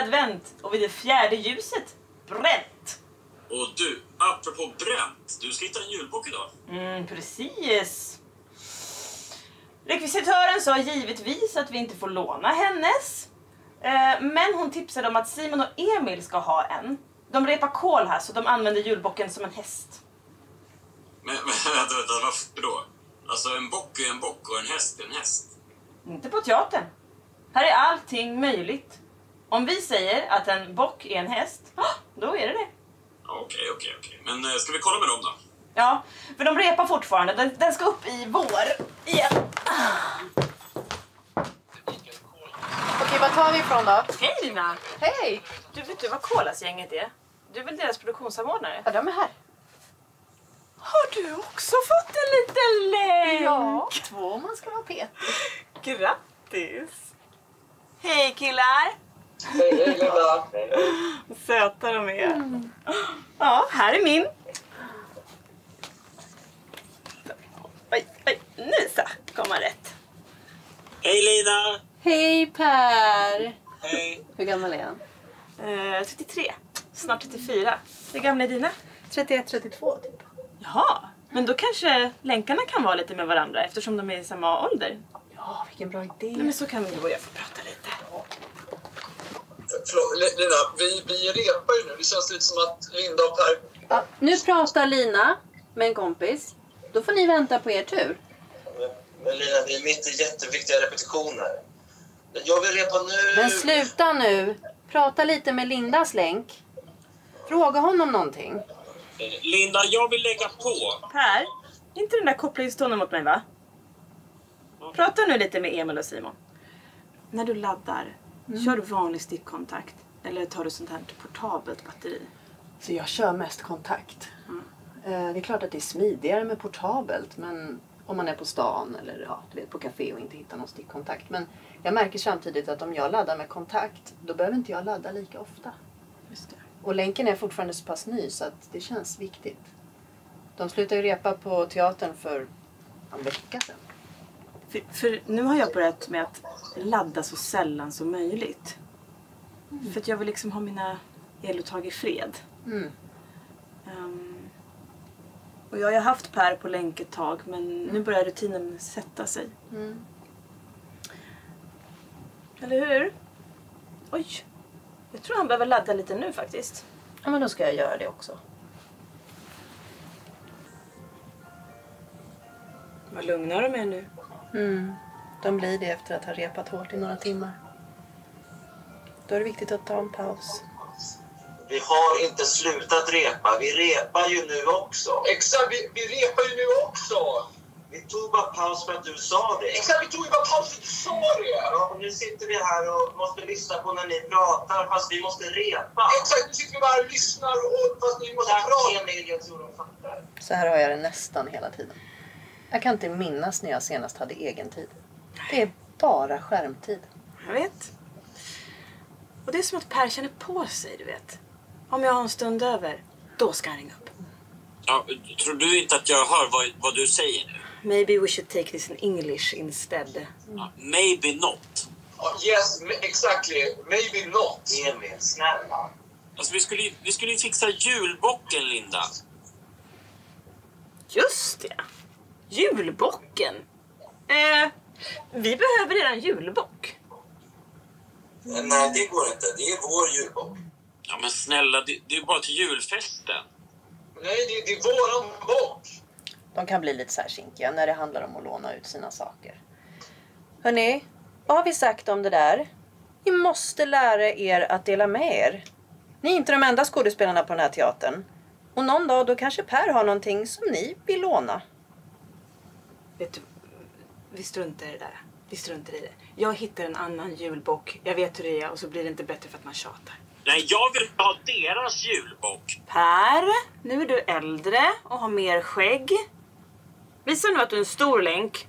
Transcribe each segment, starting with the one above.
advent och vid det 4:e ljuset, bränt. Och du, apropå bränt, du ska hitta en julbock idag. Precis. Rekvisitören sa givetvis att vi inte får låna hennes. Men hon tipsade om att Simon och Emil ska ha en. De repar kol här så de använder julbocken som en häst. Men vänta, varför då? Alltså en bock är en bock och en häst är en häst. Inte på teatern. Här är allting möjligt. Om vi säger att en bock är en häst, då är det det. Okej. Men ska vi kolla med dem då? Ja, för de repar fortfarande. Den ska upp i vår igen. Okej, vad tar vi ifrån då? Hej Lina! Hej! Du vet du vad Kolas-gänget är? Du är väl deras produktionssamordnare? Ja, de är här. Har du också fått en liten länk? Ja, 2 om man ska vara Peter. Grattis! Hej killar! Hej Linda! Söta de är. Ja, här är min. Oj, nu så kom man rätt. Hej Lina! Hej Per! Hej! Hur gammal är han? 33, snart 34. Hur gamla är dina? 31-32 typ. Jaha, men då kanske länkarna kan vara lite med varandra eftersom de är i samma ålder. Ja, vilken bra idé. Nej, men så kan vi och jag få prata lite. Förlåt, Lina, vi repar ju nu. Det känns lite som att Linda och Per... Ja, nu pratar Lina med en kompis. Då får ni vänta på er tur. Men Lina, det är mitt i jätteviktiga repetitioner. Jag vill repa nu. Men sluta nu. Prata lite med Lindas länk. Fråga honom någonting. Linda, jag vill lägga på. Per, inte den där kopplingstonen mot mig va? Prata nu lite med Emil och Simon. När du laddar, kör du vanlig stickkontakt? Eller tar du sånt här portabelt batteri? Så jag kör mest kontakt. Det är klart att det är smidigare med portabelt, men om man är på stan eller du vet, på café och inte hittar någon stickkontakt. Men jag märker samtidigt att om jag laddar med kontakt, då behöver inte jag ladda lika ofta. Just det. Och länken är fortfarande så pass ny så att det känns viktigt. De slutade ju repa på teatern för en vecka sedan. För nu har jag börjat med att ladda så sällan som möjligt. För att jag vill liksom ha mina eluttag i fred. Och jag har haft Per på länk ett tag, men nu börjar rutinen sätta sig. Eller hur? Oj, jag tror han behöver ladda lite nu faktiskt. Ja, men då ska jag göra det också. Vad lugnar de är nu? De blir det efter att ha repat hårt i några timmar. Då är det viktigt att ta en paus. Vi har inte slutat repa. Vi repar ju nu också. Exakt, vi repar ju nu också! Vi tog bara paus för att du sa det. Exakt, vi tog ju bara paus för att du sa det! Ja, och nu sitter vi här och måste lyssna på när ni pratar fast vi måste repa. Exakt, nu sitter vi bara och lyssnar och fast ni måste prata. Emil, jag tror de fattar. Så här har jag det nästan hela tiden. Jag kan inte minnas när jag senast hade egen tid. Det är bara skärmtid. Jag vet. Och det är som att Per känner på sig, du vet. Om jag har en stund över, då ska han ringa upp. Ja, tror du inte att jag hör vad du säger nu? Maybe we should take this in English instead. Ja, maybe not. Yes, exactly. Maybe not. Emil, snälla. Alltså vi skulle ju fixa julbocken, Linda. Just det. Julbocken. Vi behöver redan julbock. Nej, det går inte. Det är vår julbock. Ja, men snälla, det är ju bara till julfesten. Nej, det är våran bock. De kan bli lite så här kinkiga när det handlar om att låna ut sina saker. Hörrni, vad har vi sagt om det där? Ni måste lära er att dela med er. Ni är inte de enda skådespelarna på den här teatern. Och någon dag då kanske Per har någonting som ni vill låna. Vet du, vi struntar i det där. Vi struntar i det. Jag hittar en annan julbock. Jag vet hur det är och så blir det inte bättre för att man tjatar. Nej, jag vill ha deras julbock. Per, nu är du äldre och har mer skägg. Visa nu att du är en stor länk.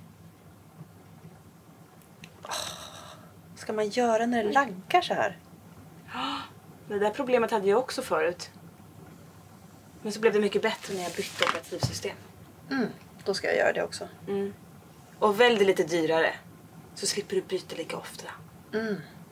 Vad ska man göra när det laggar så här? Det där problemet hade jag också förut. Men så blev det mycket bättre när jag bytte operativsystem. Då ska jag göra det också. Och väldigt lite dyrare. Så slipper du byta lika ofta.